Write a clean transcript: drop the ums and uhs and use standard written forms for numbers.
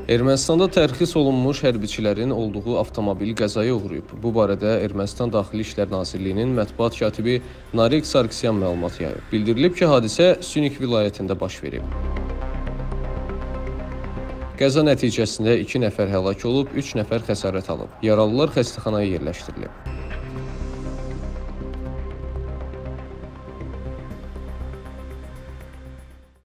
Ermənistanda tərxis olunmuş hərbiçilərin olduğu avtomobil qəzaya uğrayıb. Bu barədə Ermənistan Daxili İşlər Nazirliyinin mətbuat katibi Nariq Sarkisyan məlumat yayıb. Bildirilib ki, hadisə Sünik vilayətində baş verib. Qəza nəticəsində 2 nəfər həlak olub, 3 nəfər xəsarət alıb. Yaralılar xəstəxanaya yerləşdirilib.